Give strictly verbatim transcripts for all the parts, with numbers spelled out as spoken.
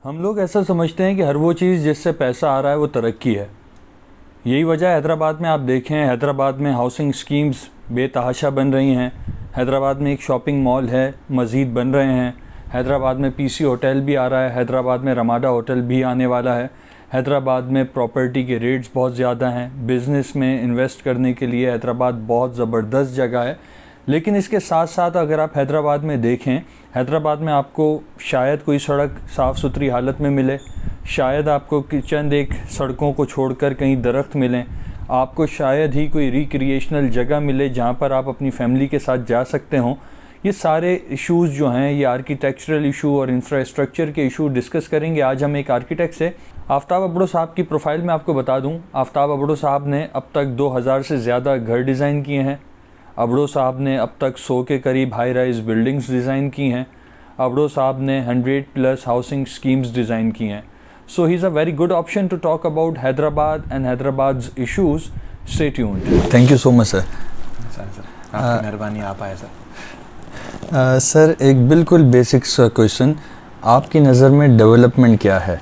हम लोग ऐसा समझते हैं कि हर वो चीज़ जिससे पैसा आ रहा है वो तरक्की है। यही वजह है हैदराबाद में आप देखें, हैदराबाद में हाउसिंग स्कीम्स बेतहाशा बन रही हैं। हैदराबाद में एक शॉपिंग मॉल है, मज़ीद बन रहे हैं। हैदराबाद में पीसी होटल भी आ रहा है, हैदराबाद में रमाडा होटल भी आने वाला है। हैदराबाद में प्रॉपर्टी के रेट्स बहुत ज़्यादा हैं। बिज़नेस में इन्वेस्ट करने के लिए हैदराबाद बहुत ज़बरदस्त जगह है। लेकिन इसके साथ साथ अगर आप हैदराबाद में देखें, हैदराबाद में आपको शायद कोई सड़क साफ़ सुथरी हालत में मिले, शायद आपको चंद एक सड़कों को छोड़कर कहीं दरख्त मिलें, आपको शायद ही कोई रिक्रिएशनल जगह मिले जहाँ पर आप अपनी फैमिली के साथ जा सकते हों। ये सारे इश्यूज़ जो हैं, ये आर्किटेक्चरल इशू और इंफ्रास्ट्रक्चर के इशू डिस्कस करेंगे आज हम एक आर्किटेक्ट से। आफ्ताब अबड़ो साहब की प्रोफाइल में आपको बता दूं, आफ्ताब अबड़ो साहब ने अब तक दो हज़ार से ज़्यादा घर डिज़ाइन किए हैं। अबड़ो साहब ने अब तक सौ के करीब हाई राइज बिल्डिंग्स डिज़ाइन की हैं। अबड़ो साहब ने hundred plus housing schemes design की हैं। So he is a very good option to talk about Hyderabad and Hyderabad's issues. Stay tuned. Thank you so much sir. Sir sir आपकी मेहरबानी, आप आए सर। Uh, सर एक बिल्कुल बेसिक सा क्वेश्चन, आपकी नज़र में डेवलपमेंट क्या है?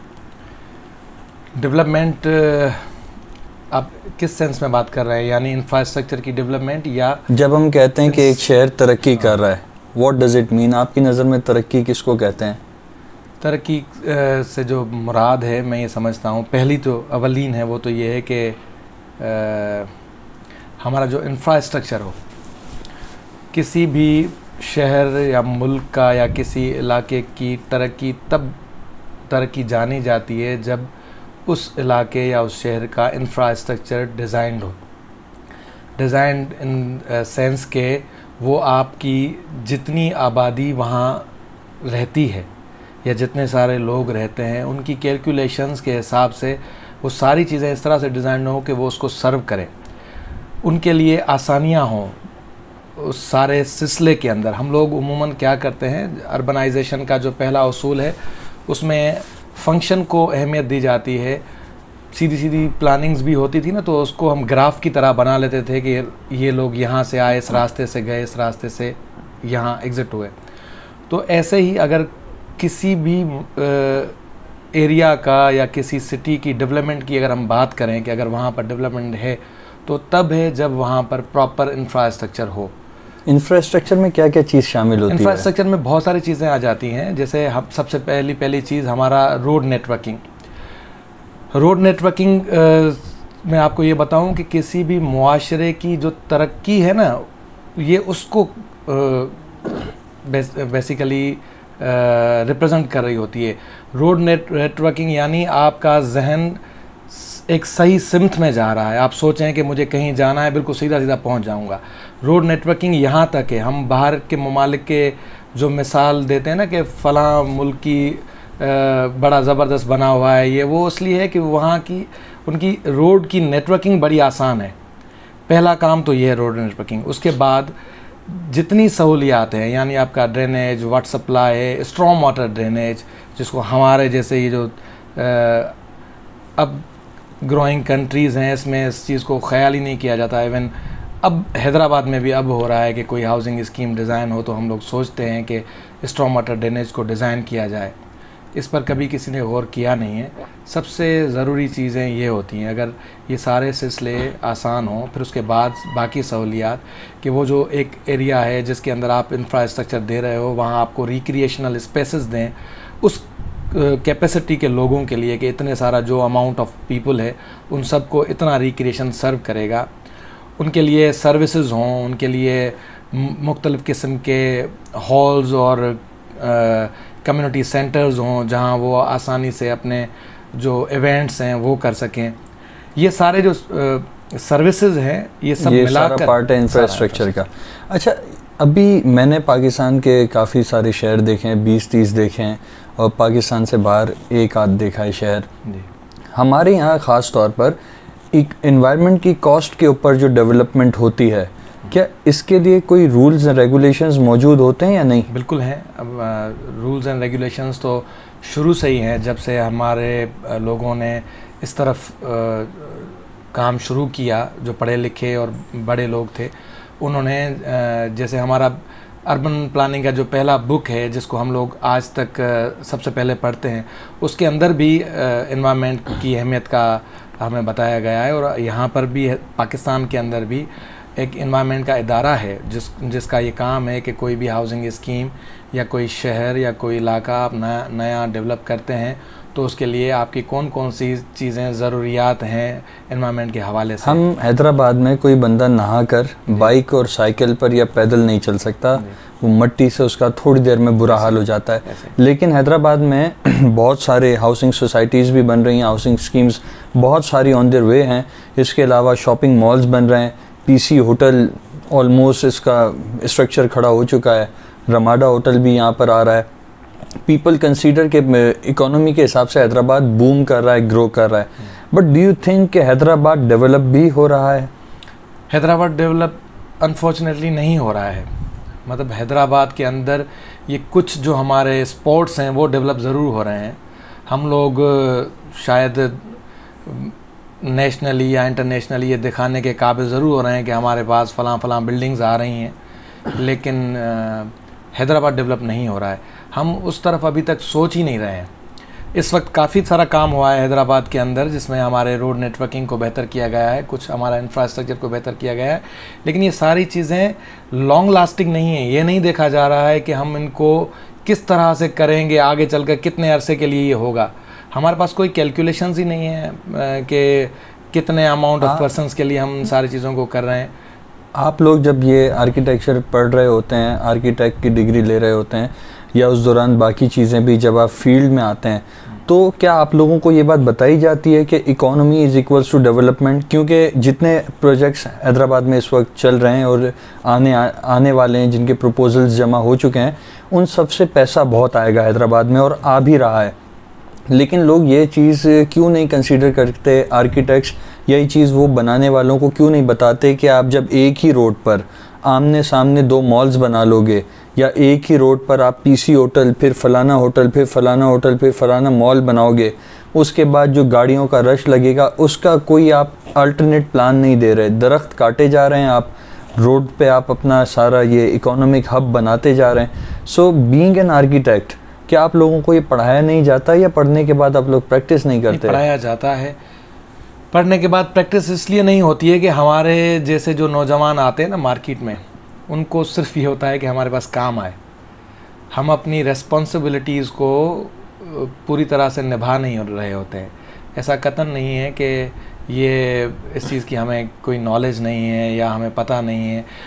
डेवलपमेंट आप किस सेंस में बात कर रहे हैं, यानी इंफ्रास्ट्रक्चर की डेवलपमेंट या जब हम कहते हैं कि एक शहर तरक्की कर रहा है, व्हाट डज़ इट मीन? आपकी नज़र में तरक्की किसको कहते हैं? तरक्की से जो मुराद है, मैं ये समझता हूँ, पहली तो अवलीन है वो तो ये है कि हमारा जो इंफ्रास्ट्रक्चर हो, किसी भी शहर या मुल्क का या किसी इलाके की तरक्की तब तरक्की जानी जाती है जब उस इलाके या उस शहर का इंफ्रास्ट्रक्चर डिज़ाइंड हो। डिज़ाइंड इन सेंस के वो आपकी जितनी आबादी वहाँ रहती है या जितने सारे लोग रहते हैं, उनकी कैलकुलेशंस के हिसाब से वो सारी चीज़ें इस तरह से डिज़ाइन हो कि वो उसको सर्व करें, उनके लिए आसानियाँ हों। उस सारे सिलसिले के अंदर हम लोग उमूमन क्या करते हैं, अर्बनाइजेशन का जो पहला उसूल है उसमें फंक्शन को अहमियत दी जाती है। सीधी सीधी प्लानिंग्स भी होती थी ना, तो उसको हम ग्राफ की तरह बना लेते थे कि ये लोग यहाँ से आए, इस रास्ते से गए, इस रास्ते से यहाँ एग्ज़िट हुए। तो ऐसे ही अगर किसी भी एरिया का या किसी सिटी की डेवलपमेंट की अगर हम बात करें कि अगर वहाँ पर डेवलपमेंट है तो तब है जब वहाँ पर प्रॉपर इंफ्रास्ट्रक्चर हो। इंफ्रास्ट्रक्चर में क्या क्या चीज़ शामिल होती है? इंफ्रास्ट्रक्चर में बहुत सारी चीज़ें आ जाती हैं। जैसे हम सबसे पहली पहली चीज़ हमारा रोड नेटवर्किंग। रोड नेटवर्किंग मैं आपको ये बताऊं कि किसी भी मुआशरे की जो तरक्की है ना, ये उसको बेसिकली रिप्रेजेंट कर रही होती है। रोड नेट नेटवर्किंग यानी आपका जहन एक सही सिमत में जा रहा है, आप सोचें कि मुझे कहीं जाना है, बिल्कुल सीधा सीधा पहुंच जाऊंगा। रोड नेटवर्किंग यहाँ तक है, हम बाहर के ममालिक के जो मिसाल देते हैं ना कि फ़लाँ मुल्क की बड़ा ज़बरदस्त बना हुआ है, ये वो इसलिए है कि वहाँ की उनकी रोड की नेटवर्किंग बड़ी आसान है। पहला काम तो ये है रोड नेटवर्किंग। उसके बाद जितनी सहूलियात हैं, यानी आपका ड्रेनेज, वाटर सप्लाई है, स्ट्रॉन्ग वाटर ड्रेनेज, जिसको हमारे जैसे ये जो आ, अब ग्रोइंग कंट्रीज़ हैं इसमें इस चीज़ को ख्याल ही नहीं किया जाता। इवन अब हैदराबाद में भी अब हो रहा है कि कोई हाउसिंग स्कीम डिज़ाइन हो तो हम लोग सोचते हैं कि स्ट्रॉन्ग वाटर ड्रेनेज को डिज़ाइन किया जाए। इस पर कभी किसी ने गौर किया नहीं है। सबसे ज़रूरी चीज़ें ये होती हैं, अगर ये सारे सिलसिले आसान हों, फिर उसके बाद बाकी सहूलियात कि वो जो एक एरिया है जिसके अंदर आप इंफ्रास्ट्रक्चर दे रहे हो, वहाँ आपको रिक्रिएशनल स्पेसेस दें उस कैपेसिटी के लोगों के लिए कि इतने सारा जो अमाउंट ऑफ पीपल है उन सबको इतना रिक्रिएशन सर्व करेगा। उनके लिए सर्विसेज हों, उनके लिए मुख्तलिफ़ किस्म के हॉल्स और कम्युनिटी सेंटर्स हों जहां वो आसानी से अपने जो इवेंट्स हैं वो कर सकें। ये सारे जो सर्विसेज हैं ये सब मिलाकर पार्ट है इंफ्रास्ट्रक्चर का। अच्छा, अभी मैंने पाकिस्तान के काफ़ी सारे शहर देखे हैं, बीस तीस देखे हैं, और पाकिस्तान से बाहर एक आध देखा है शहर। हमारे यहाँ ख़ास तौर पर एक एनवायरनमेंट की कॉस्ट के ऊपर जो डेवलपमेंट होती है, क्या इसके लिए कोई रूल्स एंड रेगुलेशंस मौजूद होते हैं या नहीं? बिल्कुल हैं। अब रूल्स एंड रेगुलेशंस तो शुरू से ही हैं, जब से हमारे लोगों ने इस तरफ आ, काम शुरू किया, जो पढ़े लिखे और बड़े लोग थे उन्होंने, जैसे हमारा अर्बन प्लानिंग का जो पहला बुक है जिसको हम लोग आज तक अ, सबसे पहले पढ़ते हैं, उसके अंदर भी एनवायरनमेंट की अहमियत का हमें बताया गया है। और यहाँ पर भी पाकिस्तान के अंदर भी एक एनवायरनमेंट का इदारा है जिस जिसका ये काम है कि कोई भी हाउसिंग स्कीम या कोई शहर या कोई इलाका आप नया नया डेवलप करते हैं तो उसके लिए आपकी कौन कौन सी चीज़ें ज़रूरियात हैं एनवायरनमेंट के हवाले से। हम हैदराबाद में कोई बंदा नहा कर बाइक और साइकिल पर या पैदल नहीं चल सकता, वो मट्टी से उसका थोड़ी देर में बुरा हाल हो जाता है। लेकिन हैदराबाद में बहुत सारे हाउसिंग सोसाइटीज़ भी बन रही हैं, हाउसिंग स्कीम्स बहुत सारी ऑन देयर वे हैं। इसके अलावा शॉपिंग मॉल्स बन रहे हैं, पीसी होटल ऑलमोस्ट इसका स्ट्रक्चर खड़ा हो चुका है, रमाडा होटल भी यहाँ पर आ रहा है। पीपल कंसीडर के इकोनॉमी के हिसाब से हैदराबाद बूम कर रहा है, ग्रो कर रहा है। बट डू यू थिंक कि हैदराबाद डेवलप भी हो रहा है? हैदराबाद डेवलप अनफॉर्चुनेटली नहीं हो रहा है। मतलब हैदराबाद के अंदर ये कुछ जो हमारे स्पोर्ट्स हैं वो डेवलप ज़रूर हो रहे हैं। हम लोग शायद नेशनली या इंटरनेशनली ये दिखाने के काबिल ज़रूर हो रहे हैं कि हमारे पास फ़लाँ फ़लाँ बिल्डिंग्स आ रही हैं, लेकिन हैदराबाद डेवलप नहीं हो रहा है। हम उस तरफ अभी तक सोच ही नहीं रहे हैं। इस वक्त काफ़ी सारा काम हुआ है हैदराबाद के अंदर जिसमें हमारे रोड नेटवर्किंग को बेहतर किया गया है, कुछ हमारा इंफ्रास्ट्रक्चर को बेहतर किया गया है, लेकिन ये सारी चीज़ें लॉन्ग लास्टिंग नहीं है। ये नहीं देखा जा रहा है कि हम इनको किस तरह से करेंगे, आगे चलकर कितने अरसे के लिए ये होगा। हमारे पास कोई कैलकुलेशंस ही नहीं है कि कितने अमाउंट ऑफ पर्सनस के लिए हम सारी चीज़ों को कर रहे हैं। आप लोग जब ये आर्किटेक्चर पढ़ रहे होते हैं, आर्किटेक्ट की डिग्री ले रहे होते हैं, या उस दौरान बाकी चीज़ें भी जब आप फील्ड में आते हैं, तो क्या आप लोगों को ये बात बताई जाती है कि economy is equals to development? क्योंकि जितने प्रोजेक्ट्स हैदराबाद में इस वक्त चल रहे हैं और आने आ, आने वाले हैं, जिनके प्रपोजल्स जमा हो चुके हैं, उन सब से पैसा बहुत आएगा हैदराबाद में और आ भी रहा है। लेकिन लोग ये चीज़ क्यों नहीं कंसीडर करते, आर्किटेक्ट्स यही चीज़ वो बनाने वालों को क्यों नहीं बताते कि आप जब एक ही रोड पर आमने सामने दो मॉल्स बना लोगे, या एक ही रोड पर आप पीसी होटल, फिर फलाना होटल, फिर फलाना होटल, फिर फलाना मॉल बनाओगे, उसके बाद जो गाड़ियों का रश लगेगा उसका कोई आप अल्टरनेट प्लान नहीं दे रहे। दरख्त काटे जा रहे हैं आप, रोड पे आप अपना सारा ये इकोनॉमिक हब बनाते जा रहे हैं। सो बीइंग एन आर्किटेक्ट, क्या आप लोगों को ये पढ़ाया नहीं जाता या पढ़ने के बाद आप लोग प्रैक्टिस नहीं करते? पढ़ाया जाता है। पढ़ने के बाद प्रैक्टिस इसलिए नहीं होती है कि हमारे जैसे जो नौजवान आते हैं ना मार्केट में, उनको सिर्फ ये होता है कि हमारे पास काम आए। हम अपनी रेस्पॉन्सिबिलिटीज़ को पूरी तरह से निभा नहीं रहे होते हैं। ऐसा कतन नहीं है कि ये इस चीज़ की हमें कोई नॉलेज नहीं है या हमें पता नहीं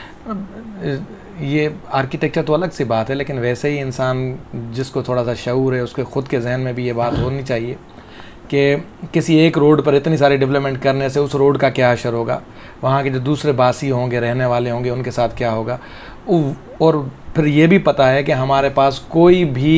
है। ये आर्किटेक्चर तो अलग सी बात है, लेकिन वैसे ही इंसान जिसको थोड़ा सा शऊर है उसके ख़ुद के जहन में भी ये बात होनी चाहिए कि किसी एक रोड पर इतनी सारी डेवलपमेंट करने से उस रोड का क्या असर होगा, वहाँ के जो दूसरे बासी होंगे, रहने वाले होंगे, उनके साथ क्या होगा। और फिर ये भी पता है कि हमारे पास कोई भी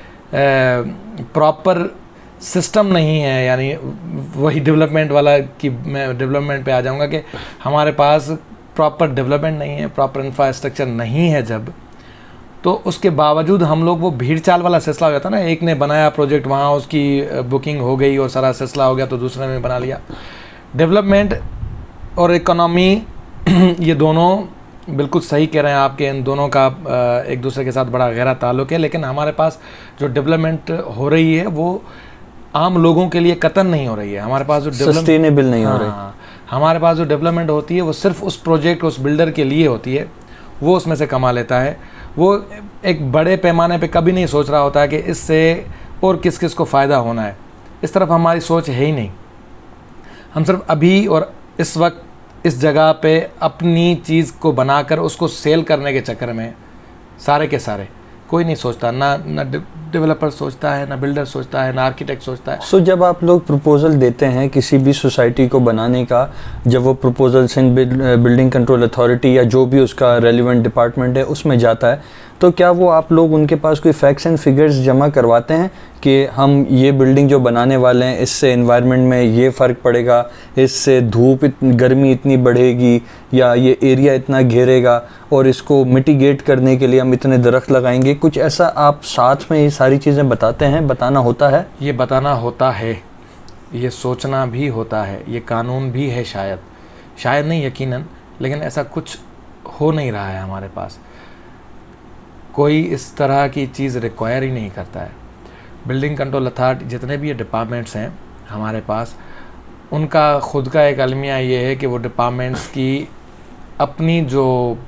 प्रॉपर सिस्टम नहीं है। यानी वही डेवलपमेंट वाला कि मैं डेवलपमेंट पे आ जाऊँगा कि हमारे पास प्रॉपर डेवलपमेंट नहीं है, प्रॉपर इंफ्रास्ट्रक्चर नहीं है जब, तो उसके बावजूद हम लोग वो भीड़ चाल वाला सिलसिला हो जाता है ना, एक ने बनाया प्रोजेक्ट, वहाँ उसकी बुकिंग हो गई और सारा सिलसिला हो गया तो दूसरे ने बना लिया। डेवलपमेंट और इकोनॉमी ये दोनों बिल्कुल सही कह रहे हैं आपके, इन दोनों का एक दूसरे के साथ बड़ा गहरा ताल्लुक है। लेकिन हमारे पास जो डेवलपमेंट हो रही है वो आम लोगों के लिए कतन नहीं हो रही है। हमारे पास जो सस्टेनेबल नहीं हो रही, हमारे पास जो डेवलपमेंट होती है वो सिर्फ उस प्रोजेक्ट, उस बिल्डर के लिए होती है, वो उसमें से कमा लेता है। वो एक बड़े पैमाने पे कभी नहीं सोच रहा होता है कि इससे और किस किस को फ़ायदा होना है। इस तरफ हमारी सोच है ही नहीं। हम सिर्फ अभी और इस वक्त इस जगह पे अपनी चीज़ को बनाकर उसको सेल करने के चक्कर में सारे के सारे कोई नहीं सोचता, ना ना डेवलपर सोचता है, ना बिल्डर सोचता है, ना आर्किटेक्ट सोचता है। सो so, जब आप लोग प्रपोजल देते हैं किसी भी सोसाइटी को बनाने का, जब वो proposal Sindh building control authority या जो भी उसका रेलिवेंट डिपार्टमेंट है उसमें जाता है, तो क्या वो आप लोग उनके पास कोई फैक्ट्स एंड फिगर्स जमा करवाते हैं कि हम ये बिल्डिंग जो बनाने वाले हैं इससे एनवायरनमेंट में ये फ़र्क पड़ेगा, इससे धूप इतनी, गर्मी इतनी बढ़ेगी, या ये एरिया इतना घेरेगा और इसको मिटिगेट करने के लिए हम इतने दरख्त लगाएंगे? कुछ ऐसा आप साथ में ये सारी चीज़ें बताते हैं, बताना होता है? ये बताना होता है, ये सोचना भी होता है, ये कानून भी है शायद, शायद नहीं यकीनन, लेकिन ऐसा कुछ हो नहीं रहा है हमारे पास। कोई इस तरह की चीज़ रिक्वायर ही नहीं करता है। बिल्डिंग कंट्रोल अथॉरिटी जितने भी ये डिपार्टमेंट्स हैं हमारे पास, उनका ख़ुद का एक अलमिया ये है कि वो डिपार्टमेंट्स की अपनी जो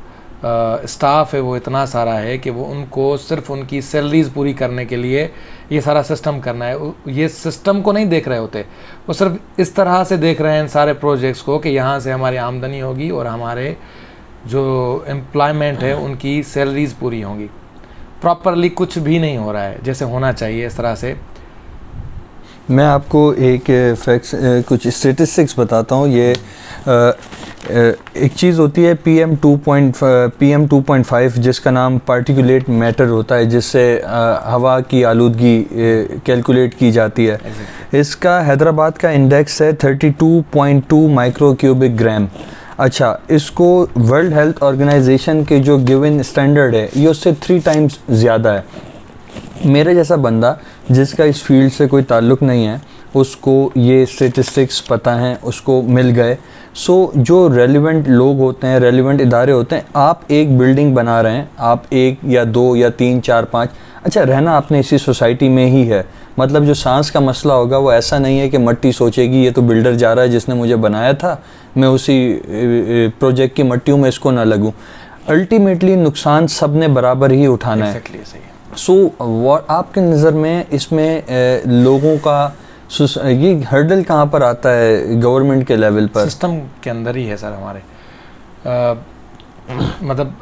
स्टाफ है वो इतना सारा है कि वो उनको सिर्फ उनकी सैलरीज पूरी करने के लिए ये सारा सिस्टम करना है। ये सिस्टम को नहीं देख रहे होते, वो सिर्फ इस तरह से देख रहे हैं इन सारे प्रोजेक्ट्स को कि यहाँ से हमारी आमदनी होगी और हमारे जो एम्प्लॉयमेंट है उनकी सैलरीज पूरी होंगी। प्रॉपरली कुछ भी नहीं हो रहा है जैसे होना चाहिए। इस तरह से मैं आपको एक फैक्ट्स कुछ स्टेटिस्टिक्स बताता हूँ। ये एक चीज़ होती है P M two point P M two point five जिसका नाम पार्टिकुलेट मैटर होता है, जिससे हवा की आलूदगी कैलकुलेट की जाती है। exactly. इसका हैदराबाद का इंडेक्स है thirty two point two micro cubic gram. अच्छा, इसको वर्ल्ड हेल्थ ऑर्गेनाइजेशन के जो गिवन स्टैंडर्ड है ये उससे थ्री टाइम्स ज़्यादा है। मेरे जैसा बंदा जिसका इस फील्ड से कोई ताल्लुक़ नहीं है, उसको ये स्टेटिस्टिक्स पता हैं, उसको मिल गए। सो जो रेलिवेंट लोग होते हैं, रेलिवेंट इदारे होते हैं, आप एक बिल्डिंग बना रहे हैं, आप एक या दो या तीन चार पाँच, अच्छा रहना आपने इसी सोसाइटी में ही है। मतलब जो सांस का मसला होगा वो ऐसा नहीं है कि मट्टी सोचेगी ये तो बिल्डर जा रहा है जिसने मुझे बनाया था, मैं उसी प्रोजेक्ट की मट्टियों में इसको ना लगूँ। अल्टीमेटली नुकसान सब ने बराबर ही उठाना है। सो so, आपके नज़र में इसमें ए, लोगों का ये हर्डल कहाँ पर आता है गवर्नमेंट के लेवल पर? सिस्टम के अंदर ही है सर हमारे। आ, मतलब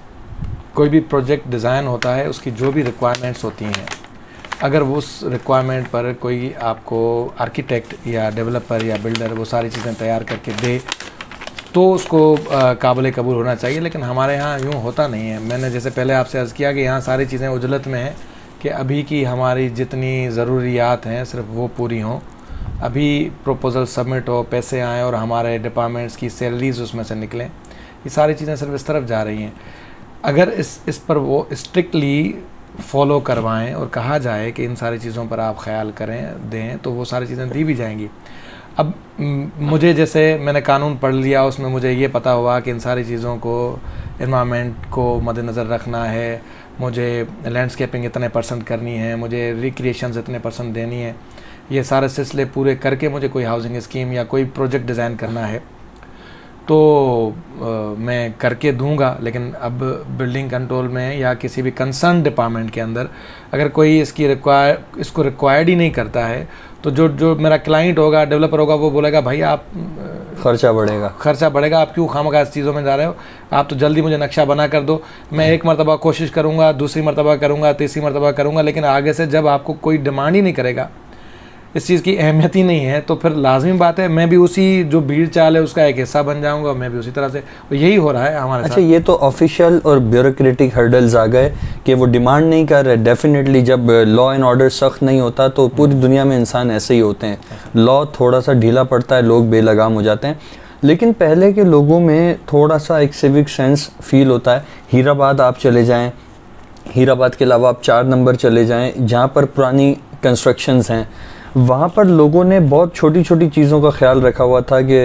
कोई भी प्रोजेक्ट डिज़ाइन होता है, उसकी जो भी रिक्वायरमेंट्स होती हैं, अगर वो उस रिक्वायरमेंट पर कोई आपको आर्किटेक्ट या डेवलपर या बिल्डर वो सारी चीज़ें तैयार करके दे तो उसको काबिल कबूल होना चाहिए। लेकिन हमारे यहाँ यूँ होता नहीं है। मैंने जैसे पहले आपसे अर्ज़ किया कि यहाँ सारी चीज़ें उजलत में हैं कि अभी की हमारी जितनी ज़रूरियात हैं सिर्फ वो पूरी हों, अभी प्रपोज़ल सबमिट हो, पैसे आएँ और हमारे डिपार्टमेंट्स की सैलरीज उसमें से निकलें। ये सारी चीज़ें सिर्फ इस तरफ जा रही हैं। अगर इस इस पर वो स्ट्रिक्टली फॉलो करवाएं और कहा जाए कि इन सारी चीज़ों पर आप ख्याल करें दें तो वो सारी चीज़ें दी भी जाएंगी। अब मुझे जैसे मैंने कानून पढ़ लिया, उसमें मुझे ये पता हुआ कि इन सारी चीज़ों को एनवायरनमेंट को मद्देनज़र रखना है, मुझे लैंडस्केपिंग इतने परसेंट करनी है, मुझे रिक्रिएशंस इतने परसेंट देनी है, ये सारे सिलसिले पूरे करके मुझे कोई हाउसिंग स्कीम या कोई प्रोजेक्ट डिज़ाइन करना है तो आ, मैं करके दूंगा। लेकिन अब बिल्डिंग कंट्रोल में या किसी भी कंसर्न डिपार्टमेंट के अंदर अगर कोई इसकी रिक्वायर इसको रिक्वायर्ड ही नहीं करता है तो जो जो मेरा क्लाइंट होगा, डेवलपर होगा, वो बोलेगा भाई आप खर्चा बढ़ेगा खर्चा बढ़ेगा आप क्यों खामखा इस चीज़ों में जा रहे हो, आप तो जल्दी मुझे नक्शा बना कर दो। मैं एक मरतबा कोशिश करूँगा, दूसरी मरतबा करूँगा, तीसरी मरतबा करूँगा, लेकिन आगे से जब आपको कोई डिमांड ही नहीं करेगा, इस चीज़ की अहमियत ही नहीं है, तो फिर लाजमी बात है मैं भी उसी जो भीड़ चाल है उसका एक हिस्सा बन जाऊंगा, मैं भी उसी तरह से। और यही हो रहा है हमारे अच्छा साथ। ये तो ऑफिशियल और ब्यूरोक्रेटिक हर्डल्स आ गए कि वो डिमांड नहीं कर रहे। डेफिनेटली जब लॉ एंड ऑर्डर सख्त नहीं होता तो पूरी दुनिया में इंसान ऐसे ही होते हैं, लॉ थोड़ा सा ढीला पड़ता है, लोग बेलगाम हो जाते हैं। लेकिन पहले के लोगों में थोड़ा सा एक सिविक सेंस फील होता है। हीराबाद आप चले जाएँ, हीराबाद के अलावा आप चार नंबर चले जाएँ जहाँ पर पुरानी कंस्ट्रक्शंस हैं, वहाँ पर लोगों ने बहुत छोटी छोटी चीज़ों का ख्याल रखा हुआ था कि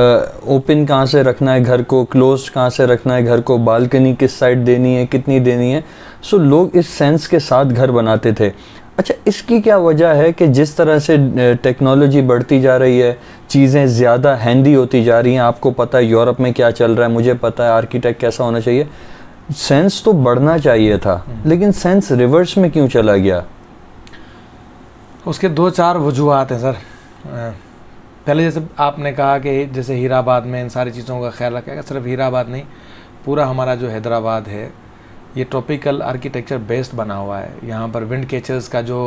ओपन कहाँ से रखना है घर को, क्लोज कहाँ से रखना है घर को, बालकनी किस साइड देनी है, कितनी देनी है। सो लोग इस सेंस के साथ घर बनाते थे। अच्छा, इसकी क्या वजह है कि जिस तरह से टेक्नोलॉजी बढ़ती जा रही है, चीज़ें ज़्यादा हैंडी होती जा रही हैं, आपको पता है यूरोप में क्या चल रहा है, मुझे पता है आर्किटेक्ट कैसा होना चाहिए, सेंस तो बढ़ना चाहिए था, लेकिन सेंस रिवर्स में क्यों चला गया? उसके दो चार वजूहात हैं सर। पहले जैसे आपने कहा कि जैसे हीराबाद में इन सारी चीज़ों का ख्याल रखेगा, सिर्फ हीराबाद नहीं, पूरा हमारा जो हैदराबाद है ये ट्रॉपिकल आर्किटेक्चर बेस्ड बना हुआ है। यहाँ पर विंड कैचर्स का जो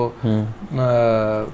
आ,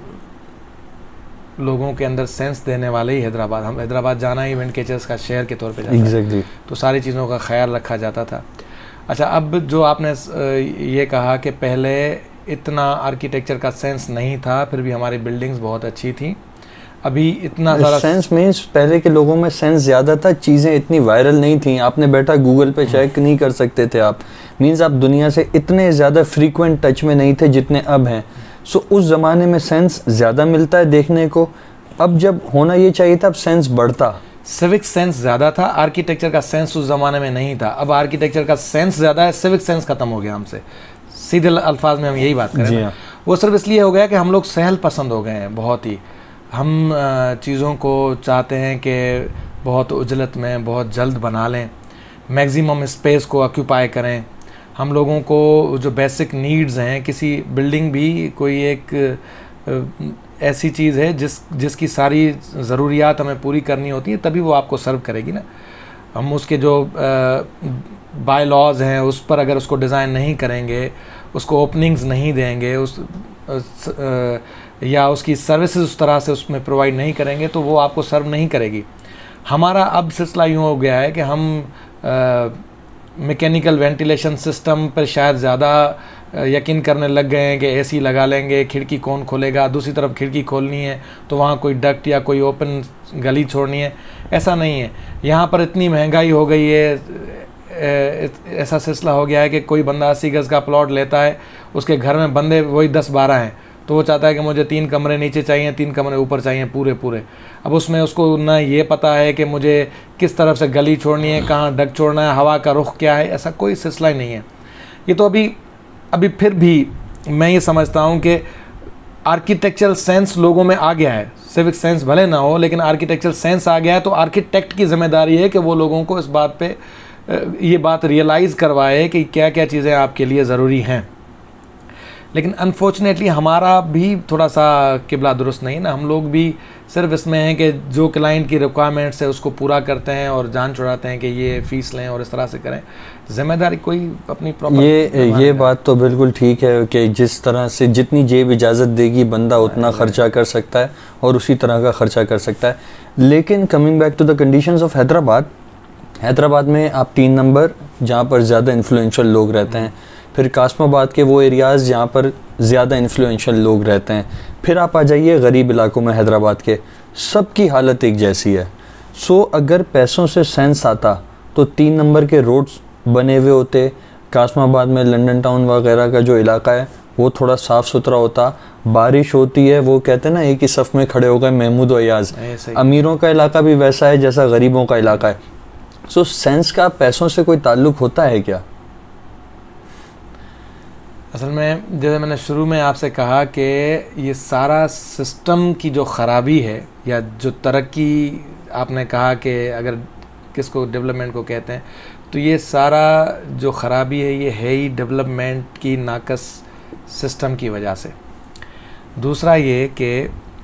लोगों के अंदर सेंस देने वाले ही हैदराबाद, हम हैदराबाद जाना ही विंड कैचर्स का शहर के तौर पे जाता exactly. है, तो सारी चीज़ों का ख्याल रखा जाता था। अच्छा, अब जो आपने ये कहा कि पहले इतना आर्किटेक्चर का सेंस नहीं था, फिर भी हमारी बिल्डिंग्स बहुत अच्छी थी, अभी इतना ज़्यादा सेंस मीन्स पहले के लोगों में सेंस ज़्यादा था, चीज़ें इतनी वायरल नहीं थी, आपने बैठा गूगल पे चेक नहीं कर सकते थे आप, मीन्स आप दुनिया से इतने ज़्यादा फ्रीक्वेंट टच में नहीं थे जितने अब हैं। सो उस ज़माने में सेंस ज़्यादा मिलता है देखने को, अब जब होना ये चाहिए था अब सेंस बढ़ता। सिविक सेंस ज़्यादा था, आर्किटेक्चर का सेंस उस ज़माने में नहीं था। अब आर्किटेक्चर का सेंस ज़्यादा है, सिविक सेंस ख़त्म हो गया हमसे। सीधे अल्फाज में हम यही बात करें ना, वो सिर्फ इसलिए हो गया कि हम लोग सहल पसंद हो गए हैं बहुत ही। हम चीज़ों को चाहते हैं कि बहुत उजलत में बहुत जल्द बना लें, मैक्सिमम स्पेस को ऑक्यूपाई करें। हम लोगों को जो बेसिक नीड्स हैं, किसी बिल्डिंग भी कोई एक ऐसी चीज़ है जिस जिसकी सारी ज़रूरियात हमें पूरी करनी होती है, तभी वो आपको सर्व करेगी ना। हम उसके जो बाय लॉज हैं उस पर अगर उसको डिज़ाइन नहीं करेंगे, उसको ओपनिंग्स नहीं देंगे, उस आ, या उसकी सर्विसेज उस तरह से उसमें प्रोवाइड नहीं करेंगे, तो वो आपको सर्व नहीं करेगी। हमारा अब सिलसिला यूँ हो गया है कि हम मैकेनिकल वेंटिलेशन सिस्टम पर शायद ज़्यादा यकीन करने लग गए हैं कि एसी लगा लेंगे, खिड़की कौन खोलेगा, दूसरी तरफ खिड़की खोलनी है तो वहाँ कोई डक्ट या कोई ओपन गली छोड़नी है। ऐसा नहीं है। यहाँ पर इतनी महंगाई हो गई है, ऐसा सिलसिला हो गया है कि कोई बंदा अस्सी गज़ का प्लॉट लेता है, उसके घर में बंदे वही दस बारह हैं, तो वो चाहता है कि मुझे तीन कमरे नीचे चाहिए, तीन कमरे ऊपर चाहिए पूरे पूरे। अब उसमें उसको ना ये पता है कि मुझे किस तरफ से गली छोड़नी है, कहाँ डक छोड़ना है, हवा का रुख क्या है, ऐसा कोई सिलसिला ही नहीं है। ये तो अभी अभी फिर भी मैं ये समझता हूँ कि आर्किटेक्चरल सेंस लोगों में आ गया है। सिविक सेंस भले ना हो, लेकिन आर्किटेक्चरल सेंस आ गया है, तो आर्किटेक्ट की जिम्मेदारी है कि वो लोगों को इस बात पे ये बात रियलाइज़ करवाए कि क्या क्या चीज़ें आपके लिए ज़रूरी हैं। लेकिन अनफॉर्चुनेटली हमारा भी थोड़ा सा किबला दुरुस्त नहीं ना। हम लोग भी सिर्फ इसमें हैं कि जो क्लाइंट की रिक्वायरमेंट्स है उसको पूरा करते हैं और जान छुड़ाते हैं कि ये फ़ीस लें और इस तरह से करें। जिम्मेदारी कोई अपनी प्रॉपर ये ये बात तो बिल्कुल ठीक है कि जिस तरह से जितनी जेब इजाज़त देगी बंदा उतना ख़र्चा कर सकता है और उसी तरह का ख़र्चा कर सकता है। लेकिन coming back to the conditions of Hyderabad, Hyderabad में आप तीन नंबर जहाँ पर ज़्यादा इन्फ्लुएंशियल लोग रहते हैं, फिर कासमाबाद के वो एरियाज़ जहाँ पर ज़्यादा इन्फ्लुएंशियल लोग रहते हैं, फिर आप आ जाइए गरीब इलाकों में हैदराबाद के, सबकी हालत एक जैसी है। सो अगर पैसों से सेंस आता तो तीन नंबर के रोड्स बने हुए होते, कासमाबाद में लंदन टाउन वगैरह का जो इलाका है वो थोड़ा साफ़ सुथरा होता, बारिश होती है वो कहते हैं ना एक ही सफ़ में खड़े हो गए महमूद अयाज। अमीरों का इलाका भी वैसा है जैसा गरीबों का इलाका है। सो सेंस का पैसों से कोई ताल्लुक़ होता है क्या? असल में जैसे मैंने शुरू में आपसे कहा कि ये सारा सिस्टम की जो ख़राबी है या जो तरक्की आपने कहा कि अगर किसको डेवलपमेंट को कहते हैं, तो ये सारा जो ख़राबी है ये है ही डेवलपमेंट की नाकस सिस्टम की वजह से। दूसरा ये कि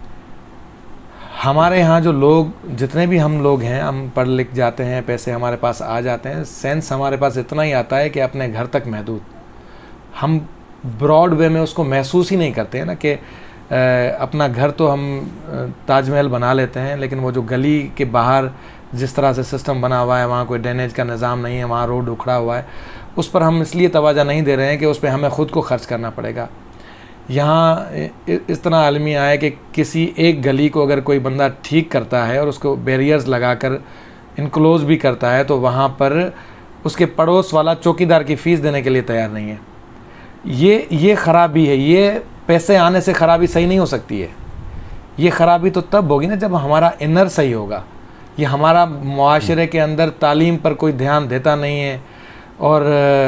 हमारे यहाँ जो लोग जितने भी हम लोग हैं, हम पढ़ लिख जाते हैं, पैसे हमारे पास आ जाते हैं, सेंस हमारे पास इतना ही आता है कि अपने घर तक महदूद। हम ब्रॉड वे में उसको महसूस ही नहीं करते हैं ना कि अपना घर तो हम ताजमहल बना लेते हैं, लेकिन वो जो गली के बाहर जिस तरह से सिस्टम बना हुआ है, वहाँ कोई ड्रेनेज का निज़ाम नहीं है, वहाँ रोड उखड़ा हुआ है, उस पर हम इसलिए तवज्जो नहीं दे रहे हैं कि उस पर हमें ख़ुद को खर्च करना पड़ेगा। यहाँ इस तरह आलमिया है कि किसी एक गली को अगर कोई बंदा ठीक करता है और उसको बैरियर्स लगाकर इनक्लोज भी करता है, तो वहाँ पर उसके पड़ोस वाला चौकीदार की फ़ीस देने के लिए तैयार नहीं है। ये ये ख़राबी है। ये पैसे आने से ख़राबी सही नहीं हो सकती है। ये ख़राबी तो तब होगी ना जब हमारा इनर सही होगा। ये हमारा मुआशरे के अंदर तालीम पर कोई ध्यान देता नहीं है और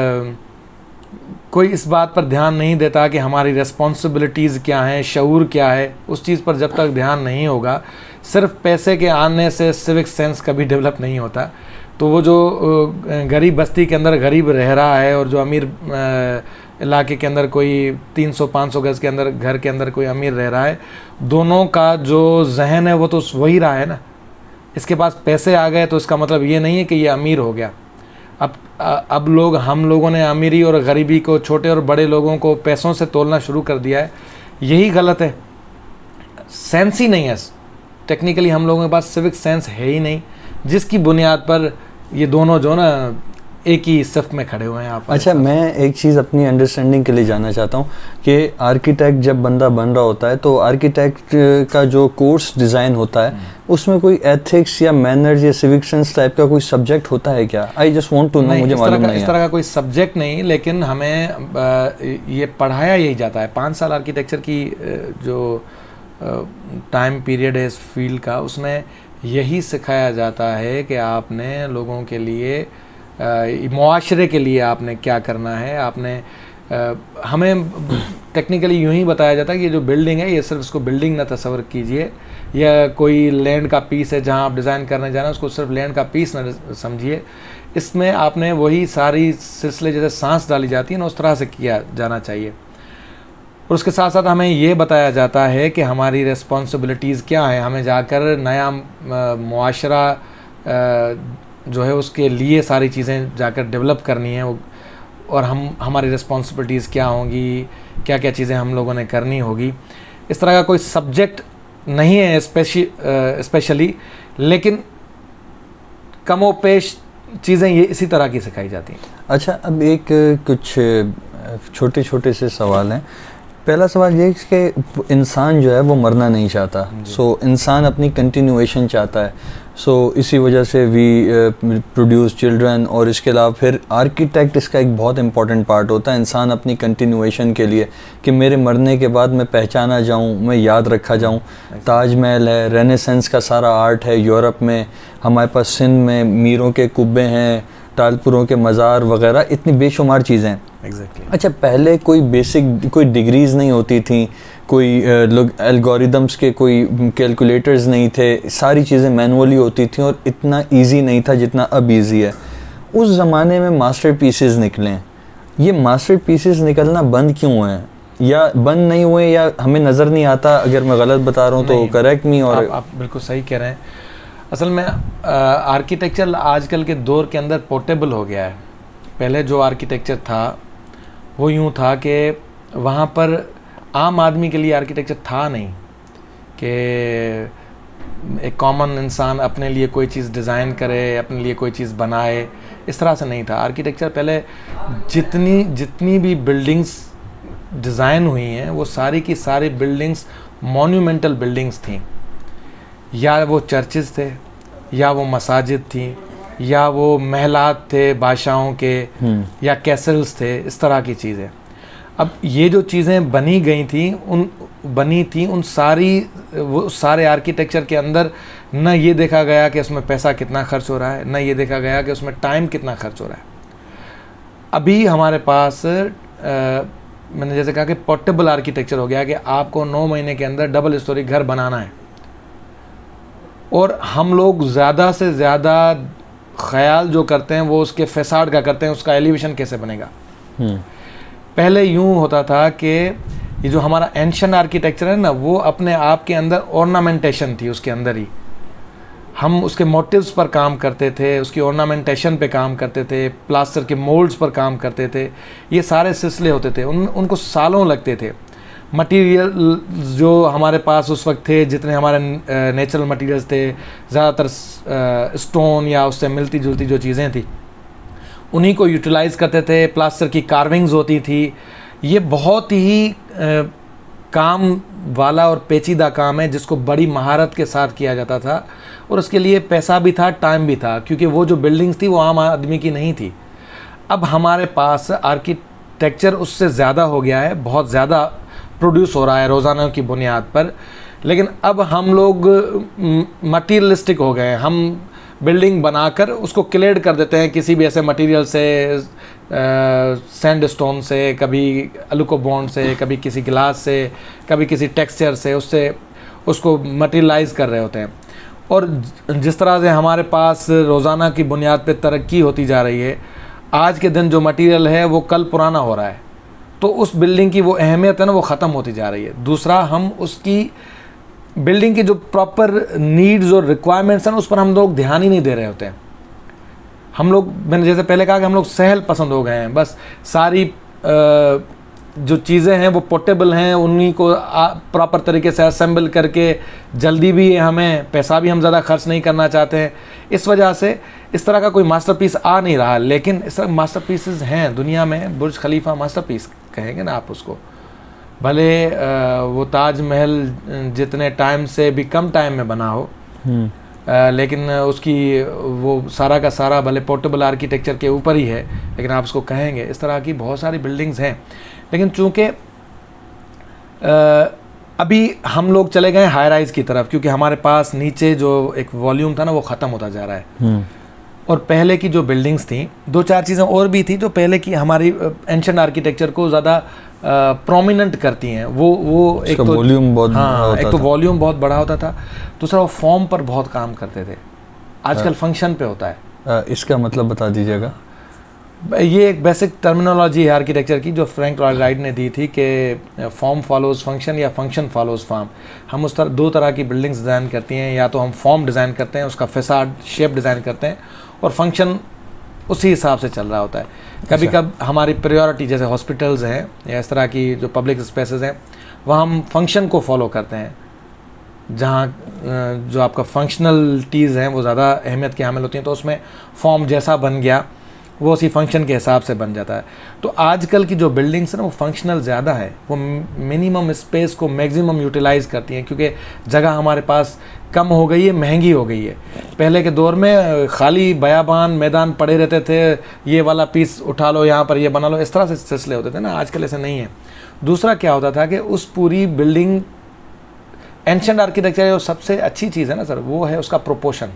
कोई इस बात पर ध्यान नहीं देता कि हमारी रिस्पॉन्सिबिलिटीज़ क्या हैं, शऊर क्या है। उस चीज़ पर जब तक ध्यान नहीं होगा, सिर्फ पैसे के आने से सिविक सेंस कभी डेवलप नहीं होता। तो वो जो गरीब बस्ती के अंदर गरीब रह रहा है और जो अमीर इलाके के अंदर कोई तीन सौ पाँच सौ गज़ के अंदर घर के अंदर कोई अमीर रह रहा है, दोनों का जो जहन है वो तो वही रहा है ना। इसके पास पैसे आ गए तो इसका मतलब ये नहीं है कि ये अमीर हो गया। अब अब लोग हम लोगों ने अमीरी और गरीबी को, छोटे और बड़े लोगों को पैसों से तोलना शुरू कर दिया है। यही गलत है। सेंस ही नहीं है। टेक्निकली हम लोगों के पास सिविक सेंस है ही नहीं, जिसकी बुनियाद पर ये दोनों जो ना एक ही सफ़ में खड़े हुए हैं आप। अच्छा, मैं एक चीज़ अपनी अंडरस्टैंडिंग के लिए जानना चाहता हूँ कि आर्किटेक्ट जब बंदा बन रहा होता है तो आर्किटेक्ट का जो कोर्स डिज़ाइन होता है उसमें कोई एथिक्स या मैनर्स या सिविक सेंस टाइप का कोई सब्जेक्ट होता है क्या? I just want to know. मुझे मालूम नहीं है। इस तरह का कोई सब्जेक्ट नहीं, लेकिन हमें ये पढ़ाया यही जाता है। पाँच साल आर्किटेक्चर की जो टाइम पीरियड है इस फील्ड का, उसमें यही सिखाया जाता है कि आपने लोगों के लिए, मुआशरे के लिए आपने क्या करना है। आपने आ, हमें टेक्निकली यूँ ही बताया जाता है कि ये जो बिल्डिंग है ये सिर्फ इसको बिल्डिंग ना तस्वर कीजिए, या कोई लैंड का पीस है जहाँ आप डिज़ाइन करने जा रहे हैं उसको सिर्फ लैंड का पीस ना समझिए। इसमें आपने वही सारी सिलसिले जैसे सांस डाली जाती है ना, उस तरह से किया जाना चाहिए। और उसके साथ साथ हमें ये बताया जाता है कि हमारी रिस्पॉन्सिबिलिटीज़ क्या हैं। हमें जाकर नया मुआशरा जो है उसके लिए सारी चीज़ें जाकर डेवलप करनी है, और हम हमारी रिस्पॉन्सिबिलिटीज़ क्या होंगी, क्या क्या चीज़ें हम लोगों ने करनी होगी। इस तरह का कोई सब्जेक्ट नहीं है स्पेशली स्पेशली लेकिन कमो पेश चीज़ें ये इसी तरह की सिखाई जाती हैं। अच्छा, अब एक कुछ छोटे छोटे से सवाल हैं। पहला सवाल ये है कि इंसान जो है वो मरना नहीं चाहता, सो so, इंसान अपनी कंटिन्यूएशन चाहता है, सो so, इसी वजह से वी प्रोड्यूस चिल्ड्रन। और इसके अलावा फिर आर्किटेक्ट इसका एक बहुत इंपॉर्टेंट पार्ट होता है इंसान अपनी कंटिन्यूएशन के लिए, कि मेरे मरने के बाद मैं पहचाना जाऊँ, मैं याद रखा जाऊँ। ताजमहल है, रेनेसेंस का सारा आर्ट है यूरोप में, हमारे पास सिंध में मीरों के कुब्बे हैं, टालपुरों के मज़ार वगैरह, इतनी बेशुमार चीज़ें हैं। एग्जैक्टली अच्छा, पहले कोई बेसिक कोई डिग्रीज़ नहीं होती थी, कोई लोग एल्गोरिदम्स के कोई कैलकुलेटर्स नहीं थे, सारी चीज़ें मैनुअली होती थी और इतना इजी नहीं था जितना अब इजी है। उस ज़माने में मास्टर पीसेस निकले, ये मास्टर पीसेस निकलना बंद क्यों हैं, या बंद नहीं हुए, या हमें नज़र नहीं आता? अगर मैं गलत बता रहा हूँ तो करेक्ट मी। और आप, आप बिल्कुल सही कह रहे हैं। असल में आर्किटेक्चर आजकल के दौर के अंदर पोर्टेबल हो गया है। पहले जो आर्किटेक्चर था वो यूँ था कि वहाँ पर आम आदमी के लिए आर्किटेक्चर था नहीं, कि एक कॉमन इंसान अपने लिए कोई चीज़ डिज़ाइन करे, अपने लिए कोई चीज़ बनाए, इस तरह से नहीं था आर्किटेक्चर। पहले जितनी जितनी भी बिल्डिंग्स डिज़ाइन हुई हैं वो सारी की सारी बिल्डिंग्स मॉन्यूमेंटल बिल्डिंग्स थीं, या वो चर्चेज़ थे, या वो मसाजिद थी, या वो महलात थे बादशाहों के, या कैसल्स थे, इस तरह की चीज़ें। अब ये जो चीज़ें बनी गई थी उन बनी थी उन सारी वो सारे आर्किटेक्चर के अंदर न ये देखा गया कि उसमें पैसा कितना खर्च हो रहा है, न ये देखा गया कि उसमें टाइम कितना खर्च हो रहा है। अभी हमारे पास आ, मैंने जैसे कहा कि पोर्टेबल आर्किटेक्चर हो गया कि आपको नौ महीने के अंदर डबल स्टोरी घर बनाना है, और हम लोग ज़्यादा से ज़्यादा ख्याल जो करते हैं वो उसके फैसाड का करते हैं, उसका एलिवेशन कैसे बनेगा। पहले यूँ होता था कि ये जो हमारा एंशिएंट आर्किटेक्चर है ना, वो अपने आप के अंदर ऑर्नामेंटेशन थी, उसके अंदर ही हम उसके मोटिव्स पर काम करते थे, उसकी ऑर्नामेंटेशन पे काम करते थे, प्लास्टर के मोल्ड्स पर काम करते थे। ये सारे सिलसिले होते थे, उन उनको सालों लगते थे। मटेरियल जो हमारे पास उस वक्त थे, जितने हमारे नेचुरल मटेरियल्स थे, ज़्यादातर स्टोन या उससे मिलती जुलती जो चीज़ें थी उन्हीं को यूटिलाइज़ करते थे। प्लास्टर की कार्विंग्स होती थी। ये बहुत ही आ, काम वाला और पेचीदा काम है जिसको बड़ी महारत के साथ किया जाता था, और उसके लिए पैसा भी था, टाइम भी था, क्योंकि वो जो बिल्डिंग्स थी वो आम आदमी की नहीं थी। अब हमारे पास आर्किटेक्चर उससे ज़्यादा हो गया है, बहुत ज़्यादा प्रोड्यूस हो रहा है रोज़ाना की बुनियाद पर, लेकिन अब हम लोग मटीरियलिस्टिक हो गए हैं। हम बिल्डिंग बनाकर उसको क्लेड कर देते हैं किसी भी ऐसे मटेरियल से, सैंड स्टोन से, कभी अलुको बॉन्ड से, कभी किसी गिलास से, कभी किसी टेक्सचर से, उससे उसको मटीरियलाइज कर रहे होते हैं। और जिस तरह से हमारे पास रोज़ाना की बुनियाद पे तरक्की होती जा रही है, आज के दिन जो मटेरियल है वो कल पुराना हो रहा है, तो उस बिल्डिंग की वो अहमियत है ना वो ख़त्म होती जा रही है। दूसरा, हम उसकी बिल्डिंग की जो प्रॉपर नीड्स और रिक्वायरमेंट्स हैं उस पर हम लोग ध्यान ही नहीं दे रहे होते हैं। हम लोग, मैंने जैसे पहले कहा कि हम लोग सहल पसंद हो गए हैं, बस सारी आ, जो चीज़ें हैं वो पोर्टेबल हैं, उन्हीं को प्रॉपर तरीके से असेंबल करके जल्दी भी हमें पैसा भी हम ज़्यादा खर्च नहीं करना चाहते हैं। इस वजह से इस तरह का कोई मास्टरपीस आ नहीं रहा, लेकिन इस तरह मास्टरपीसेस हैं दुनिया में। बुर्ज खलीफा मास्टरपीस कहेंगे ना आप उसको, भले वो ताजमहल जितने टाइम से भी कम टाइम में बना हो, आ, लेकिन उसकी वो सारा का सारा भले पोर्टेबल आर्किटेक्चर के ऊपर ही है, लेकिन आप उसको कहेंगे। इस तरह की बहुत सारी बिल्डिंग्स हैं, लेकिन चूँकि अभी हम लोग चले गए हाई राइज की तरफ, क्योंकि हमारे पास नीचे जो एक वॉल्यूम था ना वो ख़त्म होता जा रहा है। और पहले की जो बिल्डिंग्स थी, दो चार चीज़ें और भी थी जो पहले की हमारी एंशिएंट आर्किटेक्चर को ज़्यादा प्रोमिनेंट करती हैं। वो वो एक तो वॉल्यूम बहुत हाँ एक तो वॉल्यूम बहुत बड़ा होता था, दूसरा वो फॉर्म पर बहुत काम करते थे। आजकल फंक्शन पे होता है। आ, इसका मतलब बता दीजिएगा। ये एक बेसिक टर्मिनोलॉजी है आर्किटेक्चर की जो फ्रैंक लॉयड राइट ने दी थी कि फॉर्म फॉलोज फंक्शन या फंक्शन फॉलोज फॉर्म। हम उस तरह दो तरह की बिल्डिंग्स डिज़ाइन करती हैं, या तो हम फॉर्म डिज़ाइन करते हैं, उसका फैसाड शेप डिज़ाइन करते हैं, और फंक्शन उसी हिसाब से चल रहा होता है। कभी कभी हमारी प्रायोरिटी जैसे हॉस्पिटल्स हैं या इस तरह की जो पब्लिक स्पेसेस हैं, वहाँ हम फंक्शन को फॉलो करते हैं, जहाँ जो आपका फंक्शनलिटीज़ हैं वो ज़्यादा अहमियत की हामिल होती हैं, तो उसमें फॉर्म जैसा बन गया वो उसी फंक्शन के हिसाब से बन जाता है। तो आजकल की जो बिल्डिंग्स हैं ना वो फंक्शनल ज़्यादा है, वो मिनिमम स्पेस को मैक्सिमम यूटिलाइज़ करती हैं, क्योंकि जगह हमारे पास कम हो गई है, महंगी हो गई है। पहले के दौर में खाली बयाबान मैदान पड़े रहते थे, ये वाला पीस उठा लो, यहाँ पर ये बना लो, इस तरह से सिलसिले होते थे ना। आजकल ऐसे नहीं है। दूसरा क्या होता था कि उस पूरी बिल्डिंग एंशिएंट आर्किटेक्चर जो सबसे अच्छी चीज़ है ना सर, वो है उसका प्रोपोर्शन।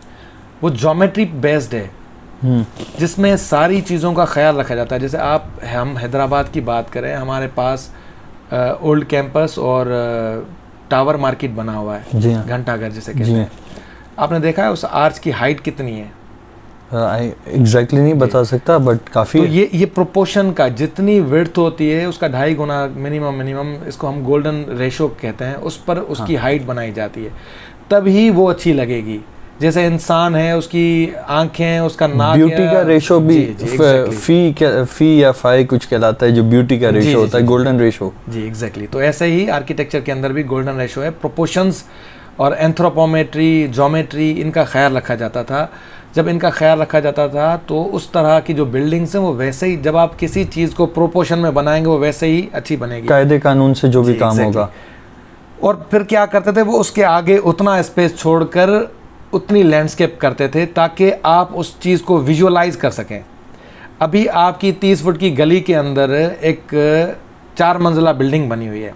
वो ज्योमेट्री बेस्ड है, जिसमें सारी चीज़ों का ख्याल रखा जाता है। जैसे आप हम हैदराबाद की बात करें, हमारे पास ओल्ड कैंपस और टावर मार्केट बना हुआ है, घंटाघर जिसे कहते हैं। आपने देखा है उस आर्च की हाइट कितनी है? एग्जैक्टली uh, exactly नहीं बता सकता, बट काफ़ी। तो ये ये प्रोपोर्शन का जितनी विड्थ होती है उसका ढाई गुना मिनिमम मिनिमम इसको हम गोल्डन रेशो कहते हैं, उस पर उसकी हाँ। हाइट बनाई जाती है, तभी वो अच्छी लगेगी। जैसे इंसान है, उसकी आंखें, उसका नाक, ब्यूटी का रेशो भी जी, जी, exactly. फी क्या फी या फाई कुछ कहलाता है, जो ब्यूटी का रेशो होता है, गोल्डन रेशो। जी एग्जैक्टली exactly. तो ऐसे ही आर्किटेक्चर के अंदर भी गोल्डन रेशो है। प्रोपोर्शंस और एंथ्रोपोमेट्री, ज्योमेट्री, इनका ख्याल रखा जाता था। जब इनका ख्याल रखा जाता था तो उस तरह की जो बिल्डिंग्स हैं वो वैसे ही, जब आप किसी चीज़ को प्रोपोर्शन में बनाएंगे वो वैसे ही अच्छी बनेगी, कायदे कानून से जो भी काम exactly. होगा। और फिर क्या करते थे वो, उसके आगे उतना स्पेस छोड़कर उतनी लैंडस्केप करते थे ताकि आप उस चीज़ को विजुअलाइज कर सकें। अभी आपकी तीस फुट की गली के अंदर एक चार मंजिला बिल्डिंग बनी हुई है,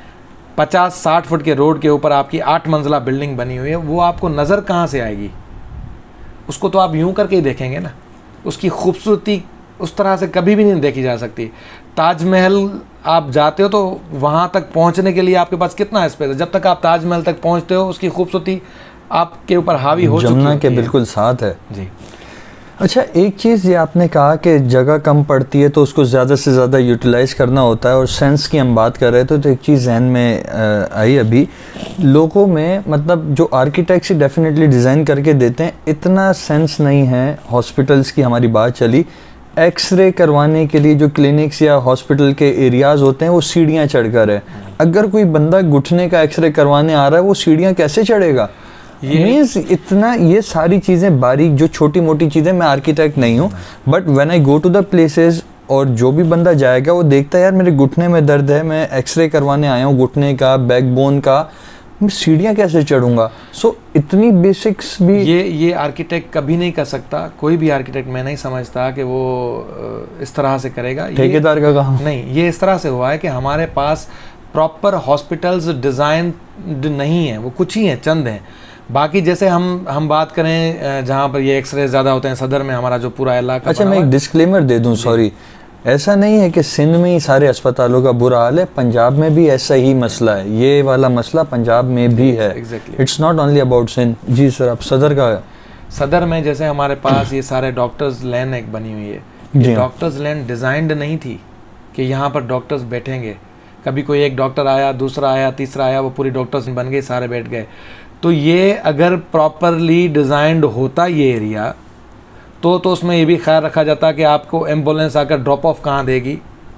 पचास साठ फुट के रोड के ऊपर आपकी आठ मंजिला बिल्डिंग बनी हुई है, वो आपको नज़र कहाँ से आएगी? उसको तो आप यूं करके ही देखेंगे ना। उसकी खूबसूरती उस तरह से कभी भी नहीं देखी जा सकती। ताजमहल आप जाते हो तो वहाँ तक पहुँचने के लिए आपके पास कितना स्पेस है, जब तक आप ताजमहल तक पहुँचते हो उसकी खूबसूरती आपके ऊपर हावी हो चुकी है, जमुना के बिल्कुल साथ है जी। अच्छा, एक चीज़ ये आपने कहा कि जगह कम पड़ती है तो उसको ज़्यादा से ज़्यादा यूटिलाइज़ करना होता है, और सेंस की हम बात कर रहे थे तो एक चीज़ जहन में आई अभी, लोगों में मतलब जो आर्किटेक्ट्स डेफिनेटली डिज़ाइन करके देते हैं, इतना सेंस नहीं है। हॉस्पिटल्स की हमारी बात चली, एक्सरे करवाने के लिए जो क्लिनिक्स या हॉस्पिटल के एरियाज़ होते हैं वो सीढ़ियाँ चढ़कर है। अगर कोई बंदा घुटने का एक्सरे करवाने आ रहा है वो सीढ़ियाँ कैसे चढ़ेगा? ये मीन्स इतना, ये सारी चीज़ें बारीक जो छोटी मोटी चीज़ें, मैं आर्किटेक्ट नहीं हूँ, but when I go to the places, और जो भी बंदा जाएगा वो देखता है यार मेरे घुटने में दर्द है, मैं एक्सरे करवाने आया हूँ घुटने का, बैकबोन का, मैं सीढ़ियाँ कैसे चढ़ूँगा? सो so, इतनी बेसिक्स भी ये ये आर्किटेक्ट कभी नहीं कर सकता। कोई भी आर्किटेक्ट मैं नहीं समझता कि वो इस तरह से करेगा। ठेकेदार का काम नहीं, ये इस तरह से हुआ है कि हमारे पास प्रॉपर हॉस्पिटल्स डिज़ाइन नहीं है, वो कुछ ही हैं, चंद हैं। बाकी जैसे हम हम बात करें जहाँ पर ये एक्सरे ज़्यादा होते हैं, सदर में हमारा जो पूरा इलाका। अच्छा, मैं एक डिस्क्लेमर दे दूँ, सॉरी, ऐसा नहीं है कि सिंध में ही सारे अस्पतालों का बुरा हाल है, पंजाब में भी ऐसा ही मसला है। ये वाला मसला पंजाब में भी है। It's not only about Sindh. जी सर, आप सदर का? सदर में जैसे हमारे पास ये सारे डॉक्टर्स लैंड एक बनी हुई है, डॉक्टर्स लैंड डिज़ाइंड नहीं थी कि यहाँ पर डॉक्टर्स बैठेंगे। कभी कोई एक डॉक्टर आया, दूसरा आया, तीसरा आया, वो पूरी डॉक्टर्स बन गए, सारे बैठ गए। तो ये अगर प्रॉपरली डिज़ाइंड होता ये एरिया, तो तो उसमें ये भी ख्याल रखा जाता कि आपको एम्बुलेंस आकर ड्रॉप ऑफ कहाँ देगी,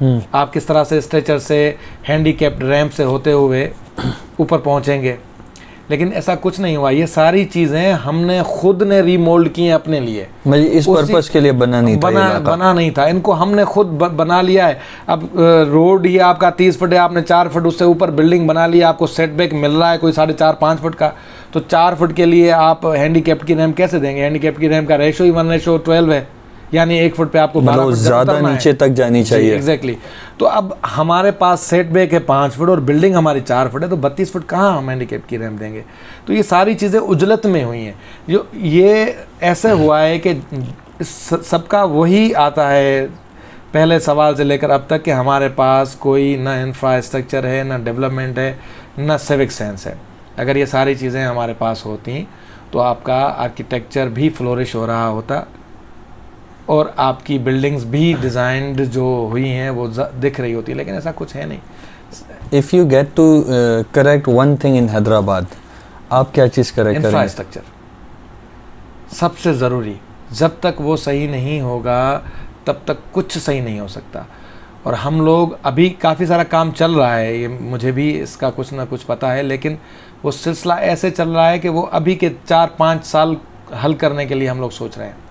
आप किस तरह से स्ट्रेचर से, हैंडीकैप्ड रैंप से होते हुए ऊपर पहुँचेंगे। लेकिन ऐसा कुछ नहीं हुआ। ये सारी चीज़ें हमने खुद ने रीमोल्ड की हैं अपने लिए। मतलब इस पर्पस के लिए बना नहीं बना था, बना नहीं था, इनको हमने खुद बना लिया है। अब रोड ये आपका तीस फुट है, आपने चार फुट उससे ऊपर बिल्डिंग बना लिया, आपको सेटबैक मिल रहा है कोई साढ़े चार पाँच फुट का, तो चार फुट के लिए आप हैंडीकैप्ड की रैंप कैसे देंगे? हैंडीकैप्ड की रैंप का रेशो ही वन रेशो ट्वेल्व है, यानी एक फुट पे आपको मतलब ज़्यादा नीचे तक जानी चाहिए। Exactly exactly. तो अब हमारे पास सेट बैक है पाँच फुट और बिल्डिंग हमारी चार फुट है, तो बत्तीस फुट कहाँ हम हैंडीकैप की रैंप देंगे। तो ये सारी चीज़ें उजलत में हुई हैं। जो ये ऐसे हुआ है कि सबका वही आता है पहले सवाल से लेकर अब तक कि हमारे पास कोई ना इंफ्रास्ट्रक्चर है, ना डेवलपमेंट है, ना सिविक सेंस है। अगर ये सारी चीज़ें हमारे पास होती तो आपका आर्किटेक्चर भी फ्लोरिश हो रहा होता और आपकी बिल्डिंग्स भी डिज़ाइंड जो हुई हैं वो दिख रही होती, लेकिन ऐसा कुछ है नहीं। If you get to correct one thing in Hyderabad, आप क्या चीज़ करेक्ट करेंगे? इंफ्रास्ट्रक्चर सबसे ज़रूरी। जब तक वो सही नहीं होगा तब तक कुछ सही नहीं हो सकता। और हम लोग अभी काफ़ी सारा काम चल रहा है, ये मुझे भी इसका कुछ ना कुछ पता है, लेकिन वो सिलसिला ऐसे चल रहा है कि वो अभी के चार पाँच साल हल करने के लिए हम लोग सोच रहे हैं।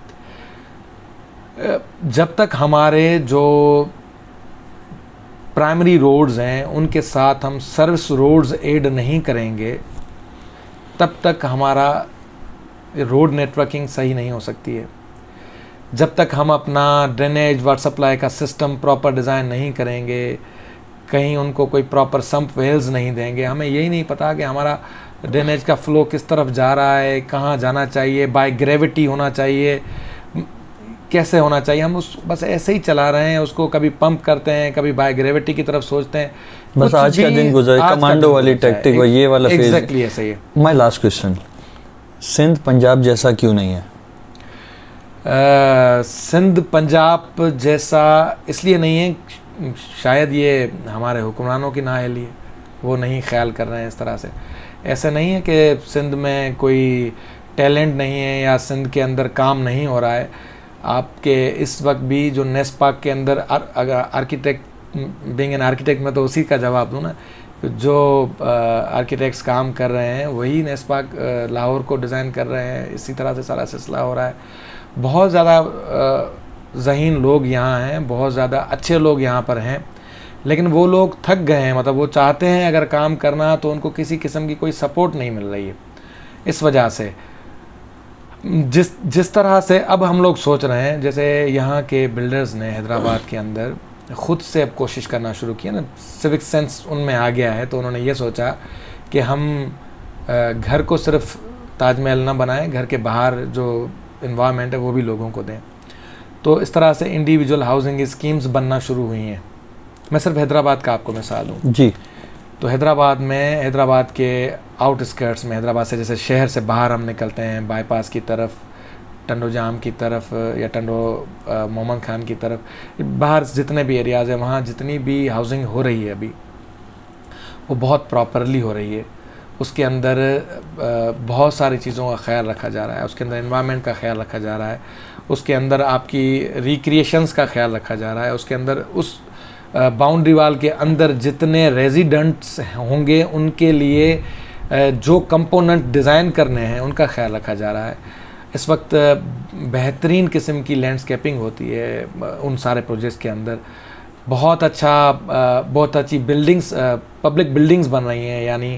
जब तक हमारे जो प्राइमरी रोड्स हैं उनके साथ हम सर्विस रोड्स ऐड नहीं करेंगे तब तक हमारा रोड नेटवर्किंग सही नहीं हो सकती है। जब तक हम अपना ड्रेनेज वाटर सप्लाई का सिस्टम प्रॉपर डिज़ाइन नहीं करेंगे, कहीं उनको कोई प्रॉपर सम्प वेल्स नहीं देंगे, हमें यही नहीं पता कि हमारा ड्रेनेज का फ्लो किस तरफ जा रहा है, कहाँ जाना चाहिए, बाय ग्रेविटी होना चाहिए, कैसे होना चाहिए। हम उस बस ऐसे ही चला रहे हैं उसको, कभी पंप करते हैं, कभी बाय ग्रेविटी की तरफ सोचते हैं। बस आज का दिन गुजर कमांडो वाली टैक्टिक और ये वाला फेज। एग्जैक्टली ऐसे ही है। My last question, Sindh Punjab जैसा क्यों नहीं है? Uh, सिंध पंजाब जैसा इसलिए नहीं है, शायद ये हमारे हुक्मरानों की नाअहली है, वो नहीं ख्याल कर रहे हैं इस तरह से। ऐसा नहीं है कि सिंध में कोई टैलेंट नहीं है या सिंध के अंदर काम नहीं हो रहा है। आपके इस वक्त भी जो नेस्पाक के अंदर अगर आर्किटेक्ट बीइंग एन आर्किटेक्ट में तो उसी का जवाब दूँ ना, जो आर्किटेक्ट्स काम कर रहे हैं वही नेस्पाक लाहौर को डिज़ाइन कर रहे हैं। इसी तरह से सारा सिलसिला हो रहा है। बहुत ज़्यादा ज़हीन लोग यहाँ हैं, बहुत ज़्यादा अच्छे लोग यहाँ पर हैं, लेकिन वो लोग थक गए हैं। मतलब वो चाहते हैं अगर काम करना तो उनको किसी किस्म की कोई सपोर्ट नहीं मिल रही है। इस वजह से जिस जिस तरह से अब हम लोग सोच रहे हैं, जैसे यहाँ के बिल्डर्स ने हैदराबाद के अंदर ख़ुद से अब कोशिश करना शुरू किया ना, सिविक सेंस उनमें आ गया है, तो उन्होंने ये सोचा कि हम घर को सिर्फ ताजमहल ना बनाएं, घर के बाहर जो इन्वायरमेंट है वो भी लोगों को दें। तो इस तरह से इंडिविजुअल हाउसिंग स्कीम्स बनना शुरू हुई हैं। मैं सिर्फ हैदराबाद का आपको मिसाल दूँ जी, तो हैदराबाद में, हैदराबाद के आउटस्कर्ट्स में, हैदराबाद से जैसे शहर से बाहर हम निकलते हैं बाईपास की तरफ, टंडो जाम की तरफ या टंडो मोहम्मद खान की तरफ, बाहर जितने भी एरियाज़ हैं वहाँ जितनी भी हाउसिंग हो रही है अभी वो बहुत प्रॉपरली हो रही है। उसके अंदर बहुत सारी चीज़ों का ख्याल रखा जा रहा है, उसके अंदर एनवायरनमेंट का ख्याल रखा जा रहा है, उसके अंदर आपकी रिक्रिएशंस का ख्याल रखा जा रहा है, उसके अंदर उस बाउंड्री वाल के अंदर जितने रेजिडेंट्स होंगे उनके लिए जो कंपोनेंट डिज़ाइन करने हैं उनका ख्याल रखा जा रहा है। इस वक्त बेहतरीन किस्म की लैंडस्केपिंग होती है उन सारे प्रोजेक्ट्स के अंदर। बहुत अच्छा बहुत अच्छी बिल्डिंग्स, पब्लिक बिल्डिंग्स बन रही हैं, यानी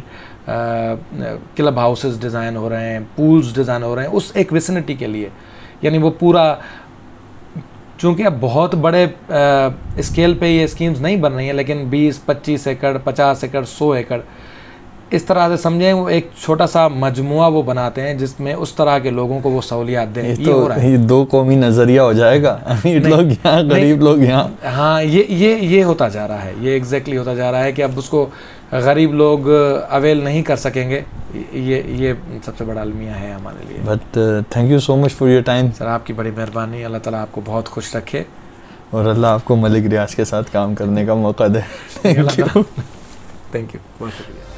क्लब हाउसेस डिज़ाइन हो रहे हैं, पूल्स डिज़ाइन हो रहे हैं उस एक विसिनिटी के लिए। यानी वो पूरा, चूँकि अब बहुत बड़े स्केल पे ये स्कीम्स नहीं बन रही हैं, लेकिन बीस पच्चीस एकड़, पचास एकड़, सौ एकड़, इस तरह से समझें वो एक छोटा सा मजमुआ वो बनाते हैं जिसमें उस तरह के लोगों को वो सहूलियात दें। ये, ये हो रहा है। ये दो कौमी नज़रिया हो जाएगा, अमीर लोग यहाँ, गरीब लोग यहाँ। हाँ, ये ये ये होता जा रहा है, ये एग्जैक्टली होता जा रहा है कि अब उसको गरीब लोग अवेल नहीं कर सकेंगे। ये ये सबसे बड़ा अलमिया है हमारे लिए। But thank you so much for your time sir, आपकी बड़ी मेहरबानी। अल्लाह ताला आपको बहुत खुश रखे और अल्लाह आपको मलिक रियाज के साथ काम करने का मौका दे। थैंक यू, थैंक यू, बहुत शुक्रिया।